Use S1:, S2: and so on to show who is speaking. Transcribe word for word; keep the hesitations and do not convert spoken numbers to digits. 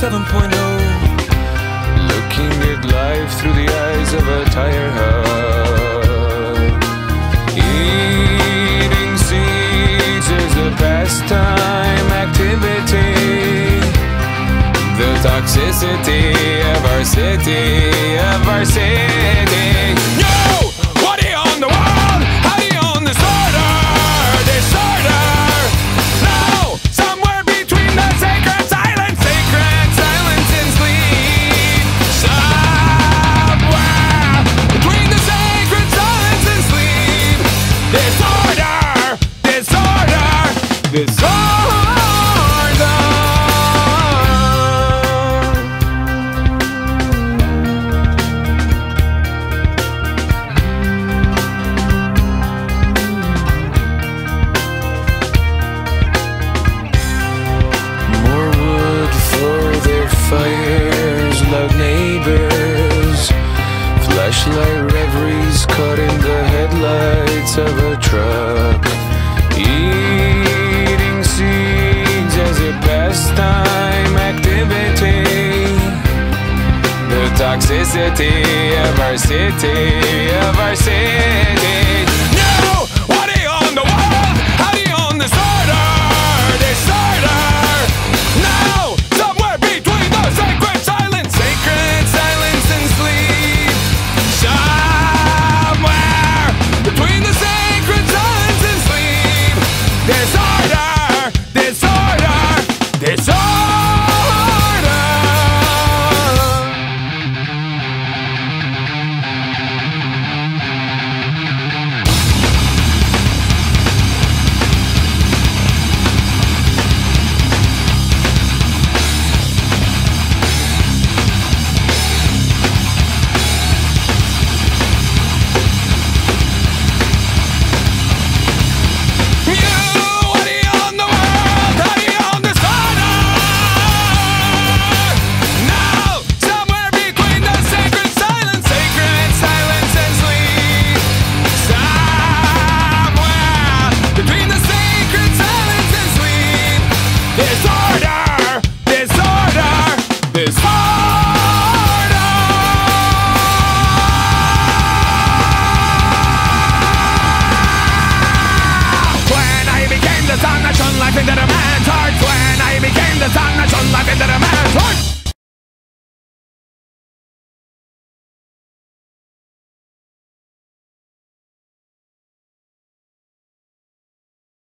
S1: seven point oh.
S2: Looking at life through the eyes of a tire hub. Eating seeds is a pastime activity. The toxicity of our city, of our city. No! What do you own the world? How do you own disorder? Disorder! No! Somewhere between the sacred silence, sacred silence and sleep. Somewhere between the sacred silence and sleep. Disorder! Disorder! Disorder! Fires, loud neighbors, flashlight reveries caught in the headlights of a truck. Eating seeds as a pastime activity. The toxicity of our city, of our city.